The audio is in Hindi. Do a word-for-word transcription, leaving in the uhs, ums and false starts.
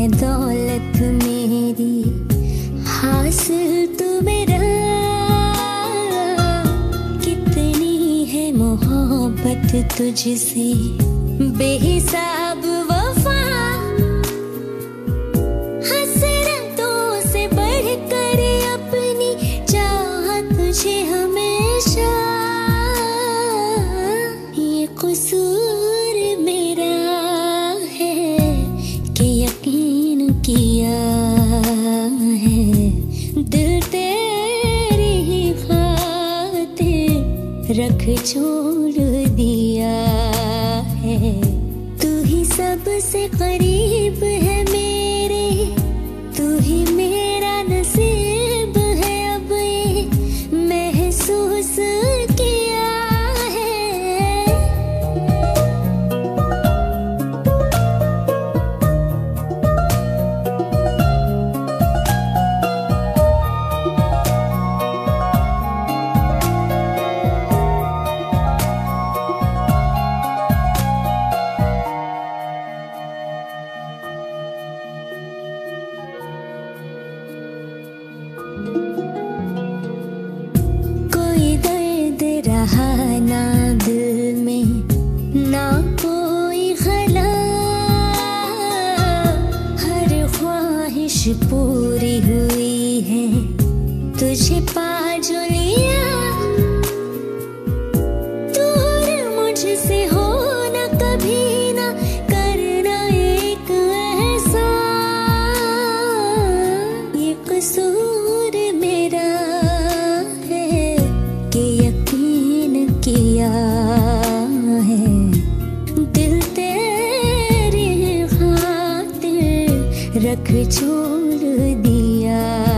दौलत मेरी हासिल तू मेरा, कितनी है मोहब्बत तुझसे बेहिसाब वफा, हसरतों से बढ़कर अपनी चाह तुझे हमेशा, ये कसूर मेरा है कि यकीन किया है दिल तेरी ही खातिर रख छोड़ दिया है। तू ही सबसे करीब है मेरे, तू ही मेरा नसीब है, अब ये महसूस किया है। कोई दर्द रहा ना दिल में, ना कोई खला, हर ख्वाहिश पूरी हुई है तुझे पा जो लिया। दूर मुझसे हो ना कभी ना करना एक ऐसा, ये कसूर मेरा है कि यकीन किया है दिल तेरी खातिर रख छोड़ दिया।